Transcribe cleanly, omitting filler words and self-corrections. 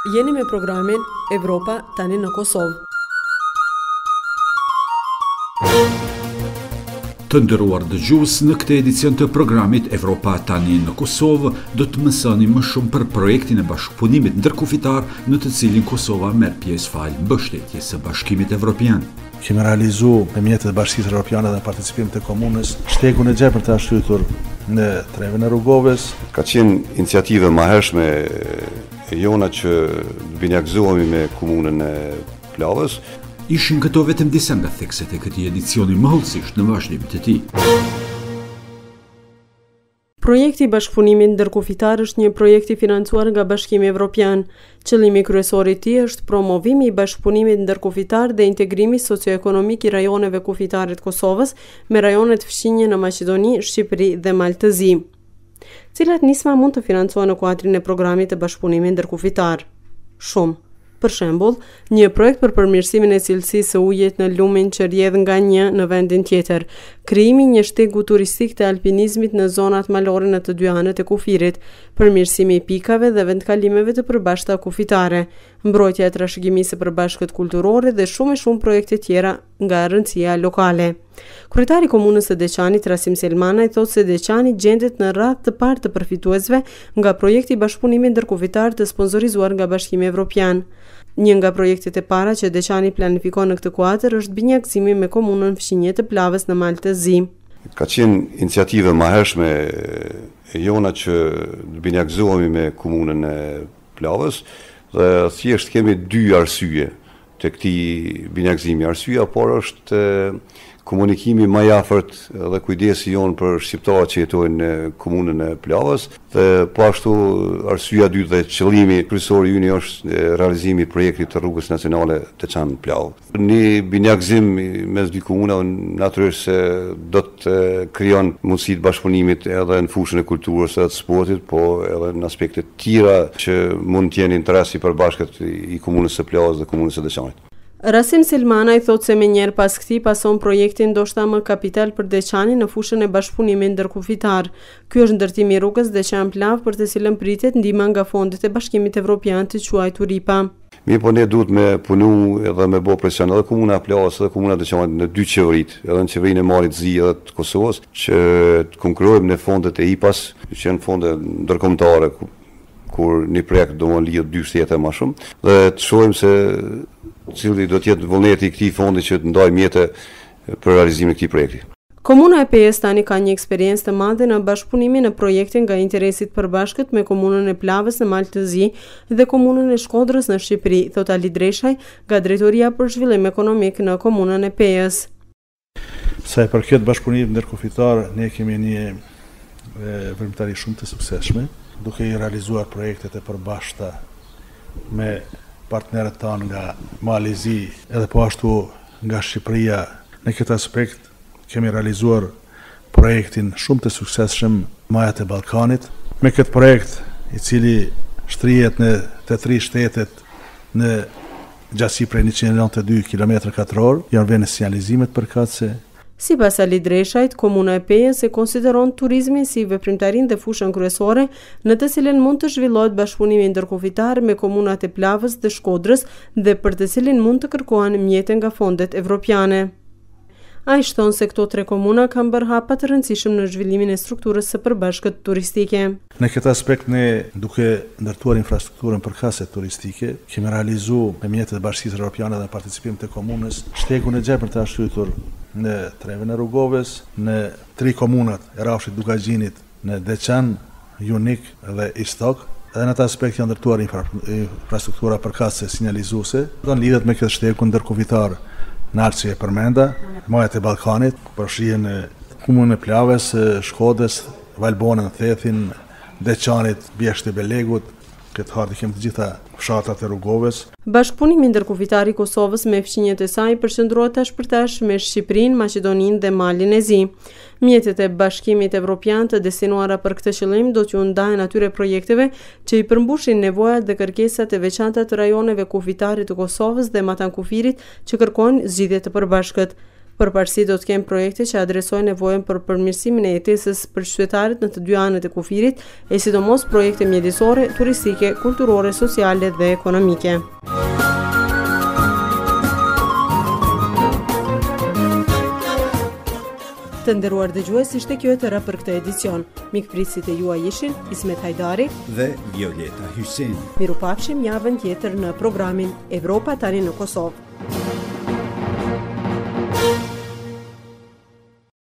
Jeni me programin Evropa tani në Kosovë. Të nderuar dëgjues, në këtë edicion të programit Evropa tani në Kosovë do të mësoni më shumë për projektin e bashkëpunimit ndërkufitar në të cilin Kosova merr pjesë fal mbështetjes së Bashkimit Evropian. Kemi realizu me mjetet e Bashkisë Evropiane dhe participim të komunës shtegun e gjerë për të shtytur në trevën e Rrugovës. Ka qenë iniciative më hershme e jona që binjakëzohemi me komunën e Plavës. Ishin këto vetëm disa nga thekset e këtij edicioni mohëlsisht në vazhdim të tij. Projekti i bashkëpunimit ndërkufitar është një projekt i financuar nga Bashkimi Evropian. Qëllimi kryesor i tij është promovimi i bashkëpunimit ndërkufitar dhe integrimi socioekonomik i rajoneve kufitare të Kosovës me rajonet fqinje në Maqedoni, Shqipëri dhe Maltëzi. Cilat nisma mund të financohen në kuadrin e programit të bashkëpunimit ndërkufitar? Shumë. Për shembull, një projekt për përmirësimin e cilësisë së ujit në lumin që rrjedh nga një në vendin tjetër, krijimi një shtegu turistik të alpinizmit në zonat malore në të dy anët e kufirit, përmirësimi i pikave dhe vendkalimeve të përbashkëta kufitare, mbrojtja e trashëgimisë së përbashkët kulturore dhe shumë projekte tjera nga rëndësia lokale. Kryetari i komunës së Deçanit, Rasim Selmanaj, thotë se Deçani gjendet në radhë të parë të përfituesve nga projekti i bashkëpunimit ndërkufitar të sponsorizuar nga Bashkimi Evropian. Një nga projektet e para që Deçani planifikon në këtë kuadër është binjakëzimi me komunën fqinje të Plavës në Maltëzi. Ka qenë iniciative më hershme e jona që binjakëzohemi me komunën e Plavës dhe thjesht kemi dy arsye të këtij binjakëzimi. Arsyeja por është komunikimi më i afërt dhe kujdesi jonë për shqiptarët që jetojnë në komunën e Plavës dhe po ashtu arsyeja dytë dhe qëllimi kryesor i ynë është realizimi i projektit të rrugës nacionale Deçan-Plavë. Një binjakëzim mes dy komunave natyrisht se do të krijon mundësi të bashkëpunimit edhe në fushën e kulturës dhe të sportit, po edhe në aspekte tjera që mund të jenë interesi përbashkët i komunës së Plavës dhe komunës së Deçanit. Rasim Selmanaj thotë se menjëherë pas këtij pason projekti ndoshta më kapital për Deçanin në fushën e bashkëpunimit ndërkufitar. Ky është ndërtimi i rrugës Deçan-Plavë për të cilën pritet ndihma nga fondet e Bashkimit Evropian të quajtur IPA. Mirë, po ne duhet me punu edhe me bo presion edhe komuna e Plavës edhe komuna e Deçanit në dy qeverit, edhe në qeverinë e Malit Zi edhe të Kosovës, që të konkurrojmë në fondet e IPA-s, që janë fonde ndërkombëtare kur një projekt do të lidhë dy shtete më shumë, dhe të shohim se cili do të jetë vullneti i këtij fondi që të ndajë mjete për realizimin e këtij projekti. Komuna e Pejës tani ka një eksperiencë të madhe në bashkëpunimin në projekte nga interesit përbashkët me komunën e Plavës në Maltëzi dhe komunën e Shkodrës në Shqipëri, thot Ali Dreshaj, nga Drejtoria për Zhvillim Ekonomik në komunën e Pejës. Sa i përket bashkëpunimit ndërkufitar, ne kemi një veprimtari shumë të suksesshme, duke i realizuar projektet e përbashkëta me partnerët tanë nga Malizi edhe po ashtu nga Shqipëria. Në këtë aspekt kemi realizuar projektin shumë të suksesshëm Majat e Ballkanit. Me këtë projekt i cili shtrihet në të tri shtetet në gjatësi prej 192 km2, janë vënë sinjalizimet përkatëse. Sipas Ali Dreshajt, komuna e Pejës e konsideron turizmin si veprimtarinë dhe fushën kryesore në të cilën mund të zhvillohet bashkëpunimi ndërkufitar me komunat e Plavës dhe Shkodrës dhe për të cilin mund të kërkohen mjete nga fondet evropiane. Ai shton se këto tre komuna kanë bërë hapa të rëndësishëm në zhvillimin e strukturës së përbashkët turistike. Në këtë aspekt ne, duke ndërtuar infrastrukturën përkatëse turistike, kemi realizuar me mjetet e Bashkisë Evropiane dhe participim të komunës shtegun e gjerë për të shtytur në trevën e Rrugovës, në tri komunat e Rafshit, Dukagjinit, në Deçan, Junik dhe Istok. Edhe në atë aspekt janë ndërtuar infrastruktura përkatëse sinjalizuese. Do në lidhet me këtë shtegun ndërkufitar në art që e përmenda, Majat e Ballkanit, përfshihen komunën e Plavës, Shkodrës, Valbonën, Thethin, Deçanit, Bjeshtë e Belegut. Këtë hartë kemi të gjitha fshatat e Rrugovës. Bashkëpunimi ndërkufitar i Kosovës me fqinjet e saj përqendrohet tash për tash me Shqipërinë, Maqedoninë dhe Malin e Zi. Mjetet e Bashkimit Evropian të destinuara për këtë qëllim do t'ju ndahen atyre projekteve që i përmbushin nevojat dhe kërkesat e veçanta të rajoneve kufitare të Kosovës dhe Matankufirit që kërkojnë zgjidhje të përbashkët. Përparësi do të kemë projekte që adresojnë nevojën për përmirësimin e jetesës për qytetarët në të dy anët e kufirit, e sidomos projekte mjedisore, turistike, kulturore, sociale dhe ekonomike. Të nderuar dëgjues, ishte kjo e tëra për këtë edicion. Mikpritësit e juaj ishin Ismet Hajdari dhe Violeta Hysen. Mirupafshim javën tjetër në programin Evropa tani në Kosovë.